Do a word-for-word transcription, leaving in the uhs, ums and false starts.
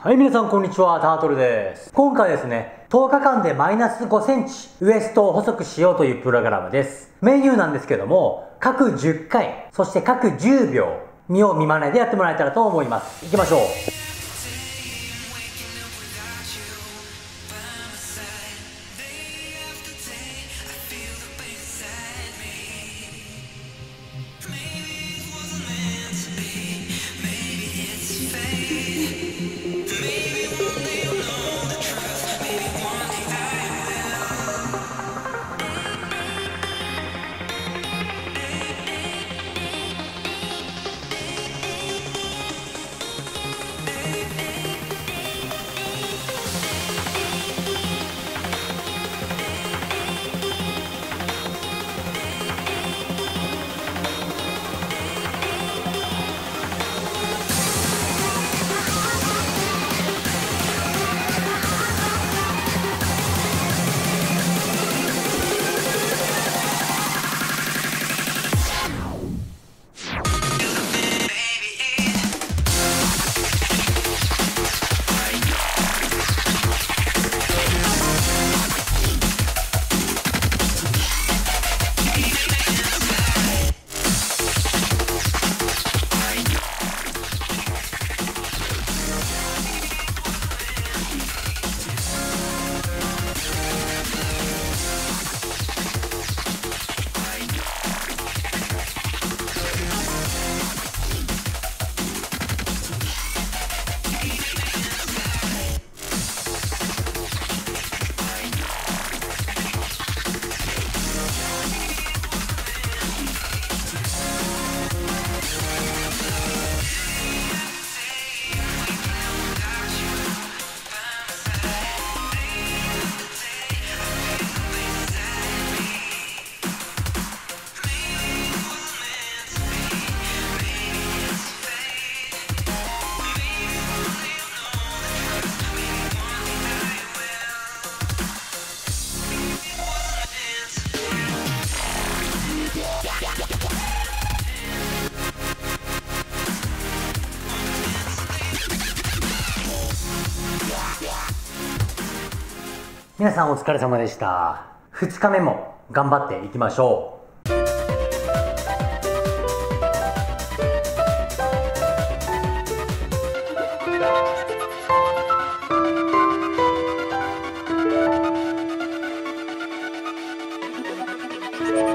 はい、皆さんこんにちは、タートルです。今回ですね、とおかかんでマイナスごセンチウエストを細くしようというプログラムです。メニューなんですけども、各じゅっかい、そして各じゅうびょう、見よう見まねでやってもらえたらと思います。いきましょう。皆さんお疲れ様でした。ふつかめも頑張っていきましょう。 you